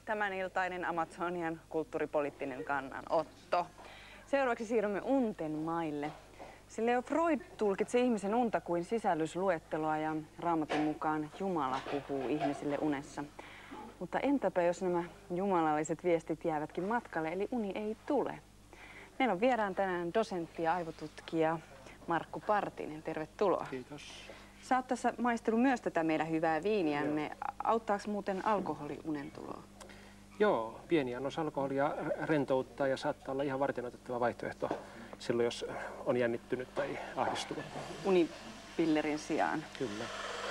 tämän iltainen Amazonian kulttuuripoliittinen kannanotto. Seuraavaksi siirrymme unten maille. Sillä jo Freud tulkitsi ihmisen unta kuin sisällysluetteloa ja Raamatun mukaan Jumala puhuu ihmisille unessa. Mutta entäpä jos nämä jumalalliset viestit jäävätkin matkalle, eli uni ei tule? Meillä on vieraan tänään dosentti ja aivotutkija Markku Partinen. Tervetuloa. Kiitos. Sä oot tässä maistellut myös tätä meidän hyvää viiniämme. Auttaako muuten alkoholi unentuloa? Joo, pieni annos alkoholia rentouttaa ja saattaa olla ihan varteenotettava vaihtoehto silloin, jos on jännittynyt tai ahdistunut. Unipillerin sijaan. Kyllä.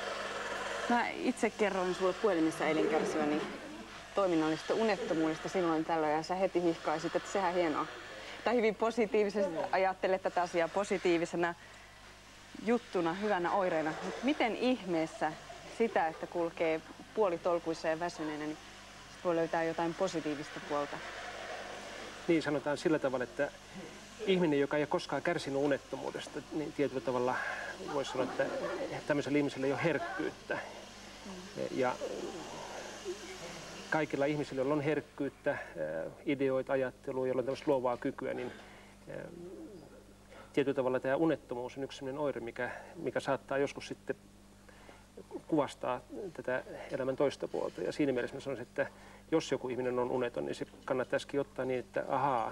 Mä itse kerroin sulle puhelimessa eilen kärsiväni toiminnallisesta unettomuudesta silloin tällöin ja sä heti hihkaisit, että sehän hienoa. Tai hyvin positiivisesti ajattelet tätä asiaa positiivisena juttuna, hyvänä oireena. Mutta miten ihmeessä sitä, että kulkee puolitolkuissa ja väsyneenä, niin voi löytää jotain positiivista puolta? Niin sanotaan sillä tavalla, että ihminen, joka ei ole koskaan kärsinyt unettomuudesta, niin tietyllä tavalla voisi sanoa, että tämmöisellä ihmisellä ei ole herkkyyttä. Ja kaikilla ihmisillä, joilla on herkkyyttä, ideoita, ajattelua, joilla on tämmöistä luovaa kykyä, niin tietyllä tavalla tämä unettomuus on yksi sellainen oire, mikä saattaa joskus sitten kuvastaa tätä elämän toista puolta. Ja siinä mielessä mä sanoisin, että jos joku ihminen on uneton, niin se kannattaisikin ottaa niin, että ahaa,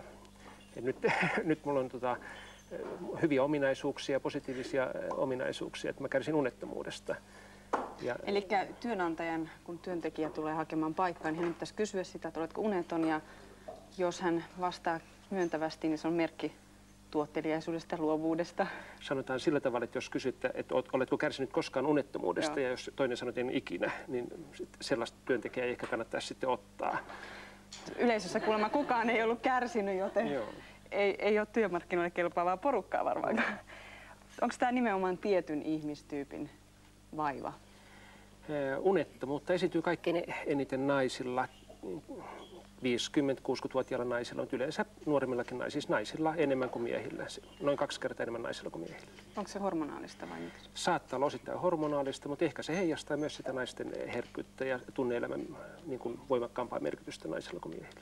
nyt mulla on hyviä ominaisuuksia, positiivisia ominaisuuksia, että mä kärsin unettomuudesta. Eli työnantajan, kun työntekijä tulee hakemaan paikkaa, niin hän pitäisi kysyä sitä, että oletko uneton, ja jos hän vastaa myöntävästi, niin se on merkki tuotteliaisuudesta, luovuudesta. Sanotaan sillä tavalla, että jos kysyt, että oletko kärsinyt koskaan unettomuudesta, ja jos toinen sanoo, että en ikinä, niin sellaista työntekijää ei ehkä kannattaisi sitten ottaa. Yleisössä kuulemma kukaan ei ollut kärsinyt, joten ei ole työmarkkinoille kelpaavaa porukkaa varmaankaan. Onko tämä nimenomaan tietyn ihmistyypin vaiva? Unettomuutta esiintyy kaikkein eniten naisilla, 50-60-vuotiailla naisilla, mutta yleensä nuoremmillakin naisilla enemmän kuin miehillä, noin 2 kertaa enemmän naisilla kuin miehillä. Onko se hormonaalista vai mitä? Saattaa olla osittain hormonaalista, mutta ehkä se heijastaa myös sitä naisten herkkyyttä ja tunne-elämän niin kuin voimakkaampaa merkitystä naisilla kuin miehillä.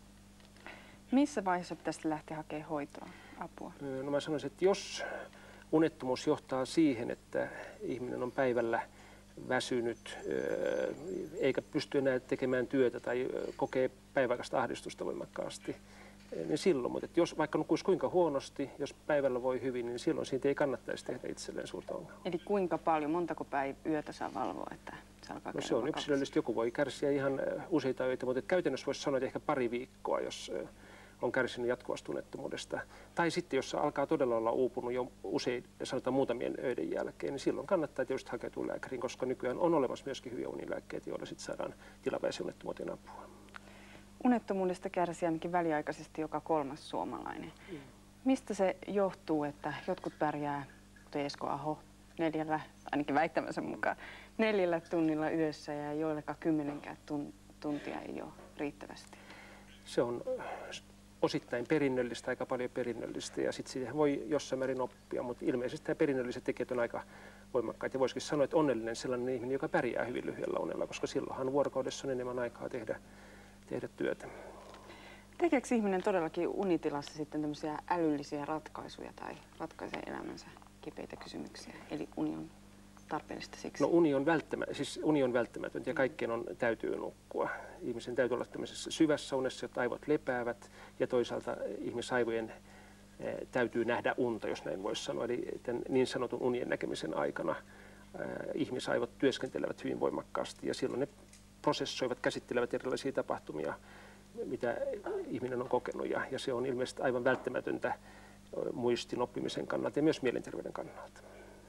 Missä vaiheessa pitäisi lähteä hakemaan hoitoa, apua? No mä sanoisin, että jos unettomuus johtaa siihen, että ihminen on päivällä väsynyt, eikä pysty enää tekemään työtä tai kokee päiväaikaista ahdistusta voimakkaasti, niin silloin, mutta jos vaikka nukkuisi kuinka huonosti, jos päivällä voi hyvin, niin silloin siitä ei kannattaisi tehdä itselleen suurta ongelmaa. Eli kuinka paljon, montako yötä saa valvoa, että se alkaa No se on yksilöllisesti, joku voi kärsiä ihan useita öitä, mutta käytännössä voisi sanoa, että ehkä pari viikkoa, jos on kärsinyt jatkuvasta unettomuudesta. Tai sitten, jos alkaa todella olla uupunut jo usein, sanotaan muutamien öiden jälkeen, niin silloin kannattaa tietysti hakeutua lääkäriin, koska nykyään on olemassa myöskin hyviä unilääkkeitä, joilla sitten saadaan tilapäisiä unettomuuteen apua. Unettomuudesta kärsii ainakin väliaikaisesti joka 3. suomalainen. Mistä se johtuu, että jotkut pärjää, kuten Esko Aho, 4, ainakin väittämänsä mukaan, 4 tunnilla yössä ja joillekaan 10 tuntia ei ole riittävästi? Se on osittain perinnöllistä, aika paljon perinnöllistä, ja sitten siihen voi jossain määrin oppia, mutta ilmeisesti tämä perinnölliset tekijät on aika voimakkaita. Ja voisikin sanoa, että onnellinen sellainen ihminen, joka pärjää hyvin lyhyellä unella, koska silloinhan vuorokaudessa on enemmän aikaa tehdä työtä. Tekeekö ihminen todellakin unitilassa sitten tämmöisiä älyllisiä ratkaisuja tai ratkaisee elämänsä kipeitä kysymyksiä? Eli uni on tarpeellista siksi? No uni on välttämätöntä ja kaikkien täytyy nukkua. Ihmisen täytyy olla tämmöisessä syvässä unessa, jotta aivot lepäävät, ja toisaalta ihmisaivojen täytyy nähdä unta, jos näin voisi sanoa. Eli tämän niin sanotun unien näkemisen aikana ihmisaivot työskentelevät hyvin voimakkaasti, ja silloin ne prosessoivat, käsittelevät erilaisia tapahtumia, mitä ihminen on kokenut, ja se on ilmeisesti aivan välttämätöntä muistin oppimisen kannalta ja myös mielenterveyden kannalta.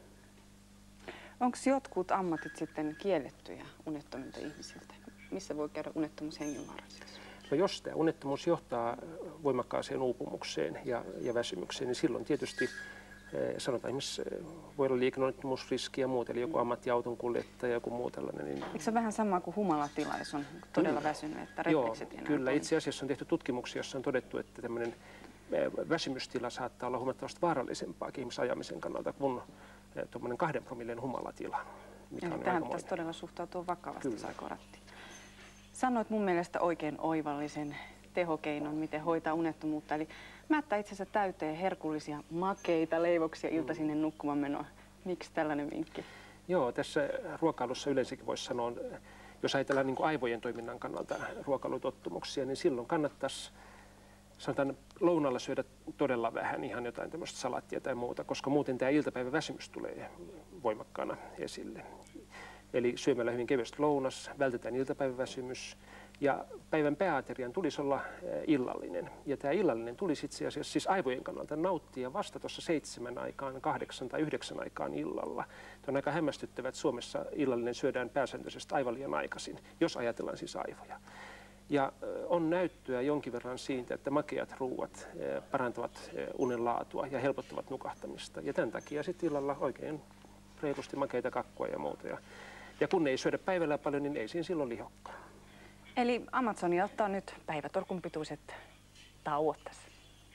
Onko jotkut ammatit sitten kiellettyjä unettomilta ihmisiltä? Missä voi käydä unettomuus hengenvaaralliseksi? No jos tämä unettomuus johtaa voimakkaaseen uupumukseen ja väsymykseen, niin silloin tietysti sanotaan esimerkiksi voi olla liikenneonnettomuusriski ja muuta, eli joku ammattiauton kuljettaja ja joku muu tällainen. Niin eikö se vähän sama kuin humalatila, jos on todella väsynyt, että refleksit enää kyllä. Itse asiassa on tehty tutkimuksia, joissa on todettu, että tämmöinen väsymystila saattaa olla huomattavasti vaarallisempaakin ihmisajamisen kannalta kuin tuommoinen 2 promillen humalatila. Tähän pitäisi todella suhtautua vakavasti, saako ratti. sanoit mun mielestä oikein oivallisen tehokeinon, miten hoitaa unettomuutta. Eli mättää itsensä täyteen herkullisia makeita leivoksia iltaisin ennen nukkumaan menoa. Miksi tällainen vinkki? Joo, tässä ruokailussa yleensäkin voisi sanoa, jos ajatellaan niin kuin aivojen toiminnan kannalta ruokailutottumuksia, niin silloin kannattaisi sanotaan lounalla syödä todella vähän, ihan jotain tämmöistä salattia tai muuta, koska muuten tämä iltapäivän väsymys tulee voimakkaana esille. Eli syömällä hyvin kevyesti lounas, vältetään iltapäivän väsymys ja päivän pääaterian tulisi olla illallinen. Ja tämä illallinen tulisi itse asiassa siis aivojen kannalta nauttia vasta tuossa 7 aikaan, 8 tai 9 aikaan illalla. Tämä on aika hämmästyttävää, että Suomessa illallinen syödään pääsääntöisesti aivan liian aikaisin, jos ajatellaan siis aivoja. Ja on näyttöä jonkin verran siitä, että makeat ruuat parantavat unen laatua ja helpottavat nukahtamista. Ja tämän takia sitten illalla oikein reilusti makeita kakkua ja muuta. Ja kun ei syödä päivällä paljon, niin ei siinä silloin lihokkaan. Eli Amazonia ottaa nyt päivätorkun pituiset tauot tässä.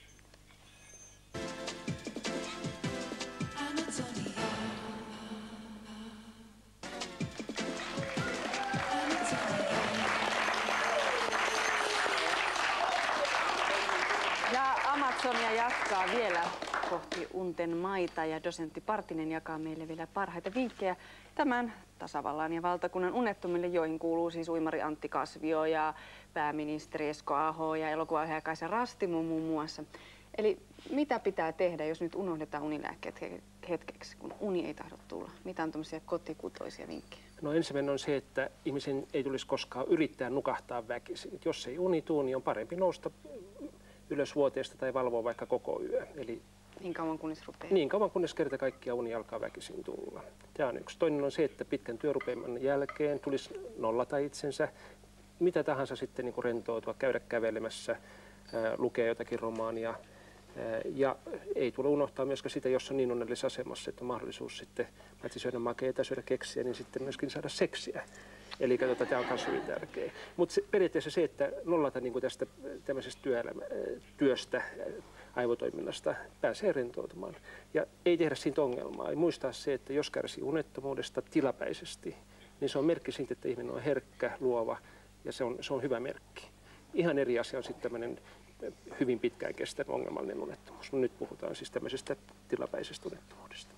Ja Amazonia jatkaa vielä kohti unten maita ja dosentti Partinen jakaa meille vielä parhaita vinkkejä tämän tasavallan ja valtakunnan unettomille, joihin kuuluu siis uimari Antti Kasvio ja pääministeri Esko Aho ja elokuvaohjaaja Kaisa Rastimo muun muassa. Eli mitä pitää tehdä, jos nyt unohdetaan unilääkkeet hetkeksi, kun uni ei tahdo tulla? Mitä on tämmöisiä kotikutoisia vinkkejä? No ensimmäinen on se, että ihmisen ei tulisi koskaan yrittää nukahtaa väkisin. Jos ei uni tule, niin on parempi nousta ylös vuoteesta tai valvoa vaikka koko yö. Eli niin kauan kunnes rupeaa? Niin kauan kunnes kerta kaikkiaan uni alkaa väkisin tulla. Tämä on yksi. Toinen on se, että pitkän työrupeaman jälkeen tulisi nollata itsensä. Mitä tahansa sitten niin kuin rentoutua, käydä kävelemässä, lukea jotakin romaania. Ja ei tule unohtaa myöskään sitä, jos on niin onnellisessa asemassa, että on mahdollisuus sitten paitsi syödä makeita, syödä keksiä, niin sitten myöskin saada seksiä. Eli tämä on myös hyvin tärkeä. Mutta periaatteessa se, että nollata niin kuin tästä tämmöisestä työstä, aivotoiminnasta, pääsee rentoutumaan. Ja ei tehdä siitä ongelmaa. Ei muistaa se, että jos kärsii unettomuudesta tilapäisesti, niin se on merkki siitä, että ihminen on herkkä, luova ja se on hyvä merkki. Ihan eri asia on sitten tämmöinen hyvin pitkään kestävä ongelmallinen unettomuus. No, nyt puhutaan siis tämmöisestä tilapäisestä unettomuudesta.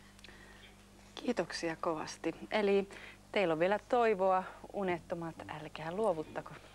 Kiitoksia kovasti. Eli teillä on vielä toivoa, unettomat, älkää luovuttako.